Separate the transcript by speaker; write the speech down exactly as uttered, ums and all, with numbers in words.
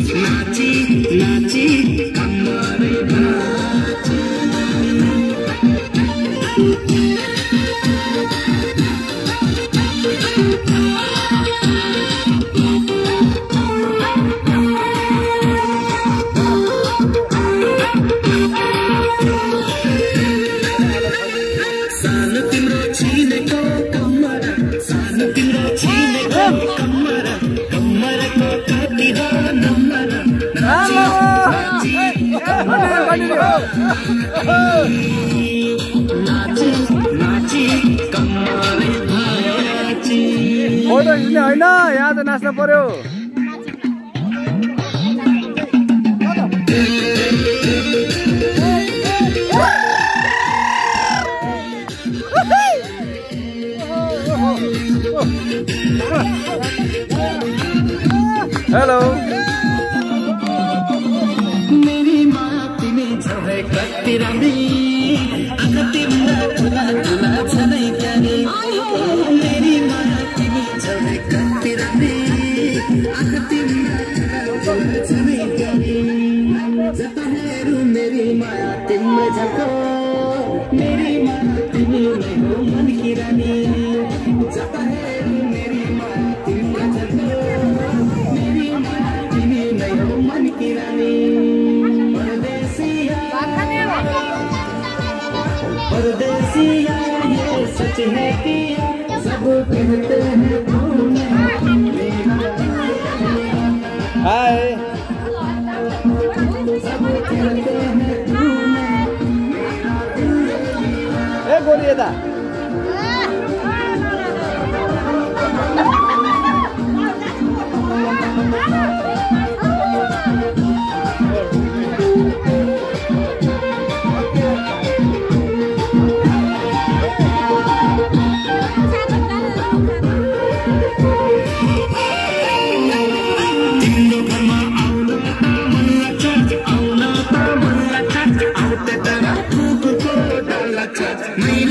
Speaker 1: नाची नाची कमरे नाची सानो तिम्रो छिनेको कम्मर सानो तिम्रो छिनेको कम्मर कम्मरको कति हो नम्बर नाची नाची नाची कम्मरे नाची
Speaker 2: फोटो खिच्ने होइन यहाँ त नाच्न पर्यो हेलो
Speaker 1: मेरी माँ तिमी छे कति राम्री आँखा तिम्रो ठुला ठुला छ नै प्यारी मेरी माँ तिमी छे कति राम्री आँखा तिम्रो ठुला छ नै प्यारी जता हेरौँ मेरी माया तिम्रो झको मेरी माँ तिमी नै हो मन की रानी जता हेरौँ मेरी माया तिम्रो झको मेरी माँ तिमी नै हो मन की रानी परदेसिया परदेसिया ये सच है कि सब कहते हैं तूने
Speaker 2: हाय
Speaker 1: सब कहते हैं तूने
Speaker 2: ए गोली यता
Speaker 1: मैं